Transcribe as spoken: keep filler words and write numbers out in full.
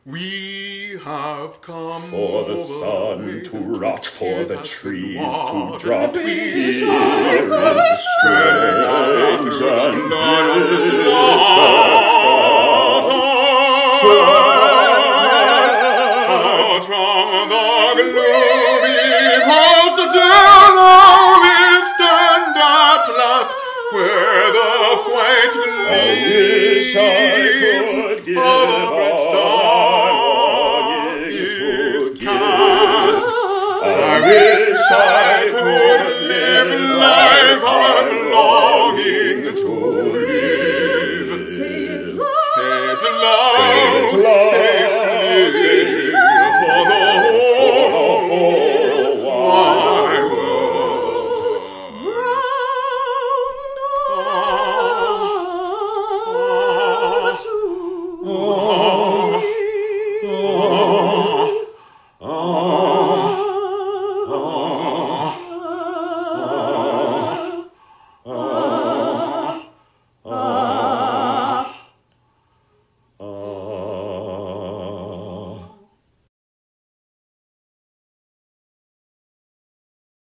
We have come for the sun to rot, for the trees to drop. Here is a strange and bitter out from the gloomy past till now we stand at last, where the white leaves I wish I could give of the red dawn is cast. I wish I